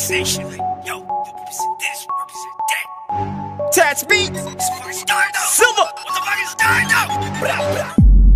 Nation. Yo, represent this, represent that. Tats Beats. Silver. What the fuck is Stardo? Blah, blah.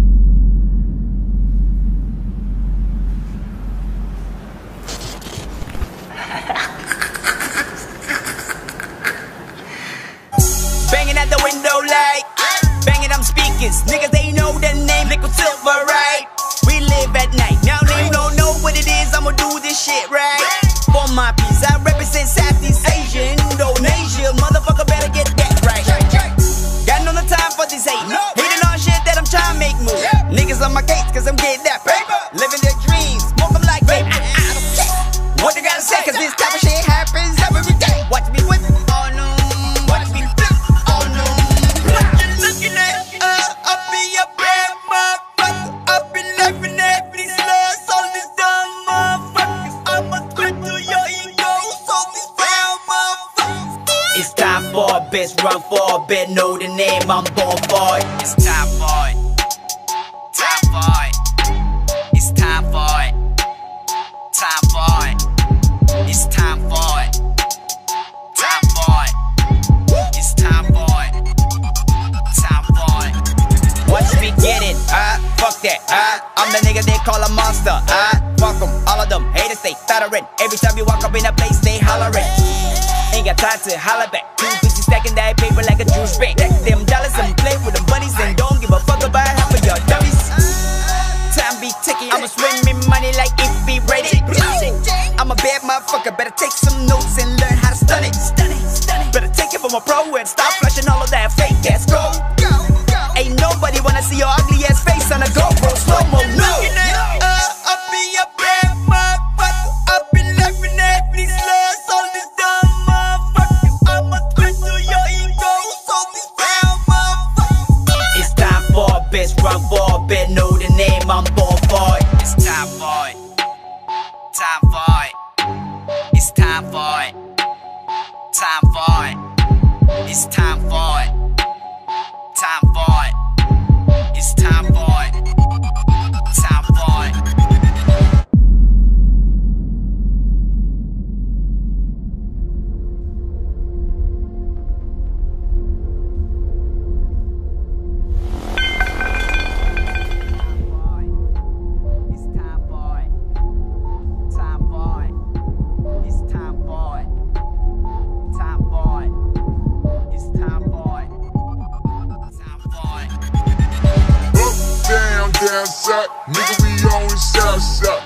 Banging at the window light, banging them speakers. Niggas, they know the name, Liquid Silver, right? We live at night, now they don't know what it is. I'ma do this shit right. For my piece, I represent Southeast Asia, Indonesia. Motherfucker better get that right. Got no time for this hate. Hating on shit that I'm trying to make move. Niggas on my case, cause I'm getting that paper. Living their dreams, smoke them like vapor. I don't care what they gotta say, cause this type of shit happens every day. Watch me whip, oh no. Watch me flip, oh no. Looking at up in your bed, motherfucker. Up in laughing at these slugs, all these dumb motherfuckers. I'ma quit to your ego, so these brown motherfuckers. It's time for a bitch, run for a bit, know the name, I'm born for it. It's time for it. Time for it. It's time for it. Time for it. It's time for it. Time for it. It's time for it. Time for it. Watch me get it, fuck that, I'm the nigga they call a monster, fuck them, all of them, haters they stuttering. Every time you walk up in a place they hollering. Ain't got time to holler back. Too busy stacking that paper like a juice bank. Stack them dollars and play with them bunnies and don't give a fuck about half of your dummies. Time be ticking, I'ma swim in money like it be rated. I'm a bad motherfucker, better take some notes and learn how to stun it. Better take it from a pro and stop flashing all of that fake ass gold. Ain't nobody wanna see your ugly ass face on a GoPro slow-mo, no. Up in your bed, motherfucker. Up in laughing at these slugs, all these dumb motherfuckers. I'ma quit to your ego, so these brown motherfuckers. It's time for a bitch, run for a bit, know the name, I'm born for it. It's time for it. Time for it. It's time for it. Time for it. It's time for it. Time for it. It's time for it. Time for it. It's time for it. Time for it. It's time for it. Time for it. It's time for it. Up, down, down, south. Nigga, we on the south side.